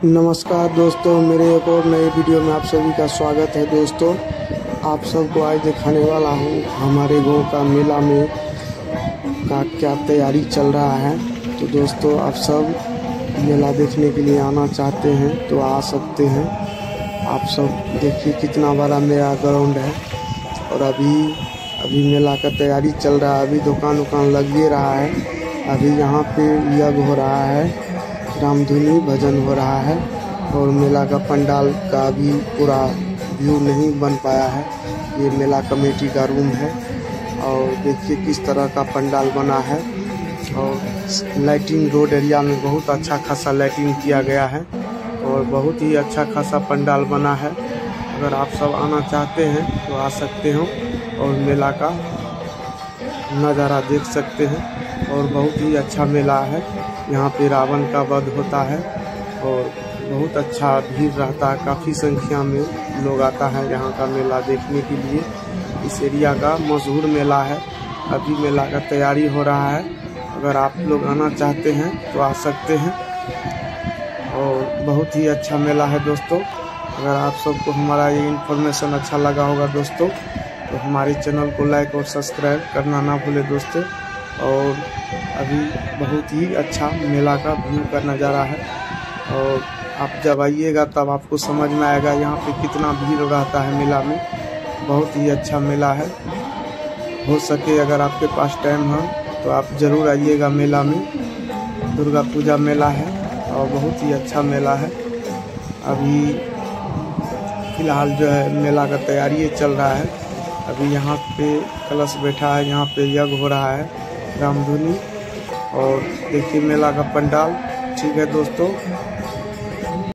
नमस्कार दोस्तों, मेरे एक और नए वीडियो में आप सभी का स्वागत है। दोस्तों, आप सबको आज दिखाने वाला हूँ हमारे गांव का मेला में का क्या तैयारी चल रहा है। तो दोस्तों, आप सब मेला देखने के लिए आना चाहते हैं तो आ सकते हैं। आप सब देखिए कितना बड़ा मेरा ग्राउंड है और अभी मेला का तैयारी चल रहा है। अभी दुकान लग ही रहा है। अभी यहाँ पे यज्ञ हो रहा है, रामधुनी भजन हो रहा है और मेला का पंडाल का भी पूरा व्यू नहीं बन पाया है। ये मेला कमेटी का रूम है और देखिए किस तरह का पंडाल बना है। और लाइटिंग रोड एरिया में बहुत अच्छा खासा लाइटिंग किया गया है और बहुत ही अच्छा खासा पंडाल बना है। अगर आप सब आना चाहते हैं तो आ सकते हो और मेला का नज़ारा देख सकते हैं। और बहुत ही अच्छा मेला है। यहाँ पे रावण का वध होता है और बहुत अच्छा भीड़ रहता है। काफ़ी संख्या में लोग आता है यहाँ का मेला देखने के लिए। इस एरिया का मशहूर मेला है। अभी मेला का तैयारी हो रहा है। अगर आप लोग आना चाहते हैं तो आ सकते हैं और बहुत ही अच्छा मेला है दोस्तों। अगर आप सबको हमारा ये इन्फॉर्मेशन अच्छा लगा होगा दोस्तों तो हमारे चैनल को लाइक और सब्सक्राइब करना ना भूलें दोस्तों। और अभी बहुत ही अच्छा मेला का व्यू का नज़ारा है और आप जब आइएगा तब आपको समझ में आएगा यहाँ पे कितना भीड़ रहता है मेला में। बहुत ही अच्छा मेला है। हो सके अगर आपके पास टाइम हो तो आप ज़रूर आइएगा मेला में। दुर्गा पूजा मेला है और बहुत ही अच्छा मेला है। अभी फ़िलहाल जो है मेला का तैयारी चल रहा है। अभी यहाँ पे कलश बैठा है, यहाँ पे यज्ञ हो रहा है रामधुनी। और देखिए मेला का पंडाल। ठीक है दोस्तों।